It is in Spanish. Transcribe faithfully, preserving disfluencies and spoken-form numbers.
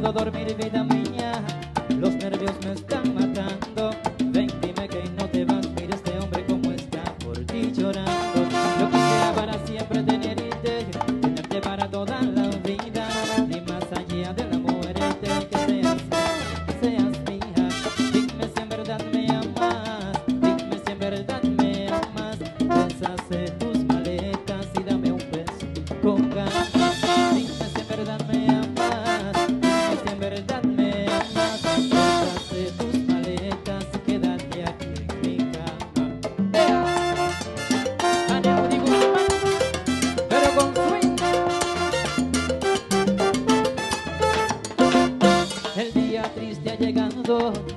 puedo dormir, vida mía. Los nervios me están matando. Ven, dime que no te vas. Mira este hombre como está por ti llorando. Yo quisiera para siempre tenerte, tenerte para toda la vida. Y más allá de la muerte, que seas, que seas mía. Dime si en verdad me amas. Dime si en verdad me amas. Deshace tus maletas y dame un beso con ganas. Dime si en verdad me amas. Dime si en verdad me amas. Deshace tus maletas y quédate aquí en mi cama. Manejo Guzmán, pero con swing. El día triste ha llegado.